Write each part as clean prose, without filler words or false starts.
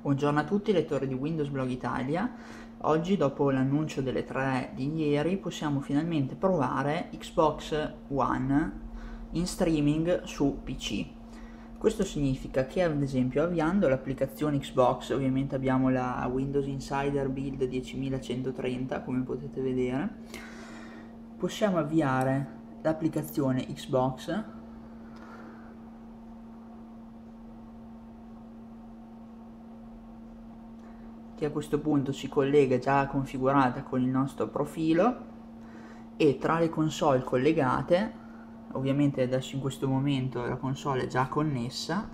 Buongiorno a tutti lettori di Windows Blog Italia. Oggi, dopo l'annuncio delle 3 di ieri, possiamo finalmente provare Xbox One in streaming su PC. Questo significa che, ad esempio, avviando l'applicazione Xbox, ovviamente abbiamo la Windows Insider Build 10130, come potete vedere, possiamo avviare l'applicazione Xbox che a questo punto si collega già configurata con il nostro profilo, e tra le console collegate, ovviamente adesso in questo momento la console è già connessa,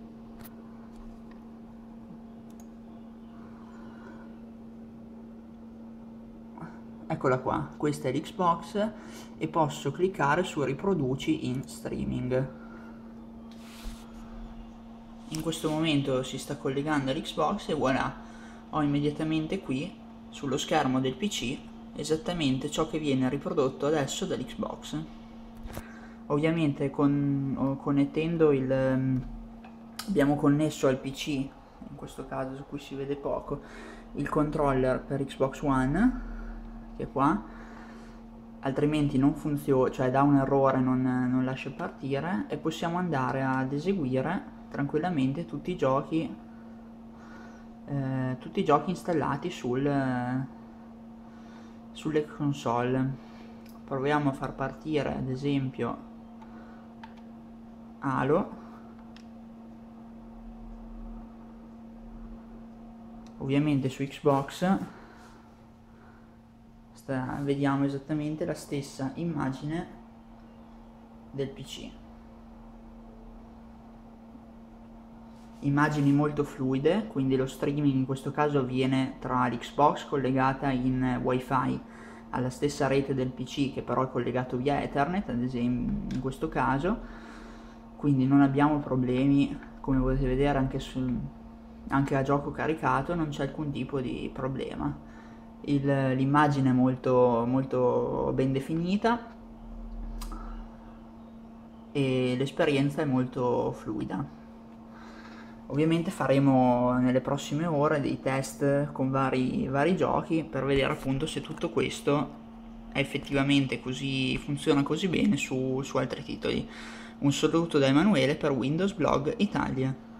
eccola qua, questa è l'Xbox e posso cliccare su riproduci in streaming. In questo momento si sta collegando all'Xbox e voilà, ho immediatamente qui sullo schermo del PC esattamente ciò che viene riprodotto adesso dall'Xbox. Ovviamente connettendo abbiamo connesso al PC, in questo caso su cui si vede poco, il controller per Xbox One, che è qua, altrimenti non funziona, cioè dà un errore, non lascia partire, e possiamo andare ad eseguire tranquillamente tutti i giochi installati sulle console. Proviamo a far partire ad esempio Halo. Ovviamente su Xbox vediamo esattamente la stessa immagine del PC. Immagini molto fluide, quindi lo streaming in questo caso avviene tra l'Xbox collegata in Wi-Fi alla stessa rete del PC, che però è collegato via Ethernet, ad esempio in questo caso, quindi non abbiamo problemi, come potete vedere anche a gioco caricato non c'è alcun tipo di problema. L'immagine è molto ben definita e l'esperienza è molto fluida. Ovviamente faremo nelle prossime ore dei test con vari giochi per vedere appunto se tutto questo è effettivamente funziona così bene su altri titoli. Un saluto da Emanuele per Windows Blog Italia.